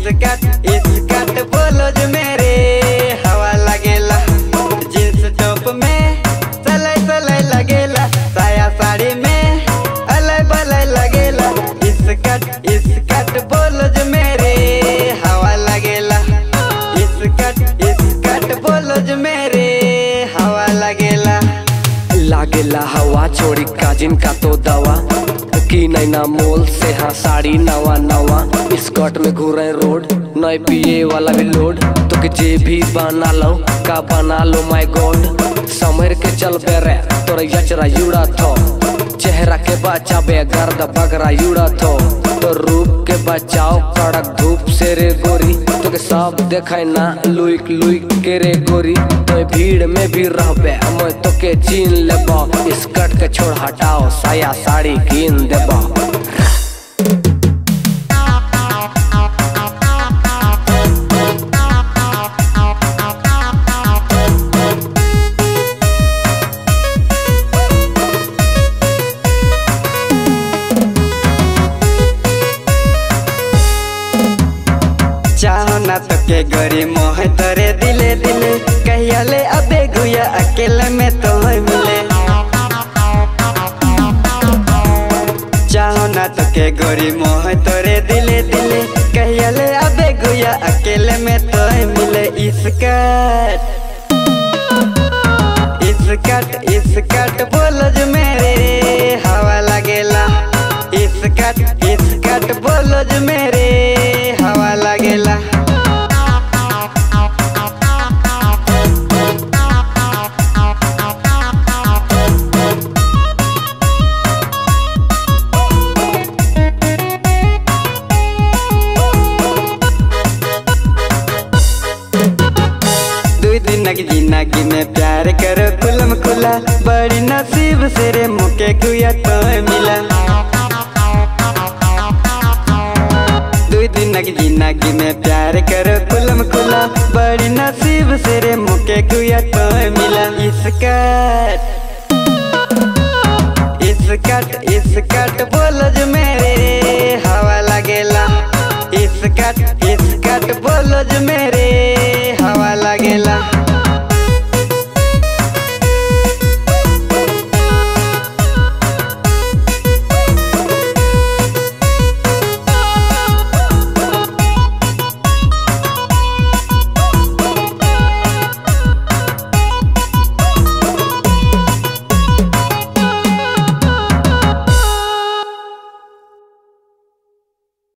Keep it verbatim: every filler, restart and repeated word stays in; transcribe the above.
Skirt skirt बोलो जो मेरे हवा लगेला। जींस टॉप में सलाई सलाई लगेला, साया साड़ी में अलग बलय लगेला। स्कर्ट स्कर्ट बोलो जो मेरे हवा लगेला। स्कर्ट स्कर्ट बोलो जो मेरे हवा लगेला। लागेला हवा छोड़ी काजिन का तो दवा की नैना मोल से हाँ साड़ी नवा नवा। स्कर्ट में घूरे रोड नए पिए वाला भी लोड तो के जे भी बना लो का बना लो माय गॉड। समर के चल पे रे तोरा यचरा युड़ा थो, चेहरा के बचावे गर्द बगरा युड़ा थो। तो रूप के बचाओ कड़क धूप से रे गोरी, तो के सब देखे ना लुइक लुइक के रे गोरी। तो भीड़ में भी रहबे मैं तो के चीन लेबो, स्कर्ट के छोड़ हटाओ साया साड़ी कीन देबो। चाहो ना तो के गोरी मोह तोरे दिले दिले, कहिया ले अबे गुया अकेले में तो मिले। चाहो ना तो के गोरी मोह तोरे दिले दिले, कहिया ले अबे गुया अकेले में तो मिले। स्कर्ट स्कर्ट स्कर्ट बोलो जो मेरे हवा लगेला। स्कर्ट स्कर्ट बोलो जो मेरे हवा लगेला। दुई दिन की जिंदगी में प्यार करो खुलम खुला, बड़ी नसीब से रे मुके गुया तो मिला। दुई दिन की जिंदगी में प्यार करो खुलम खुला, बड़ी नसीब से रे मुके गुया तो मिला। स्कर्ट स्कर्ट स्कर्ट बोलो जो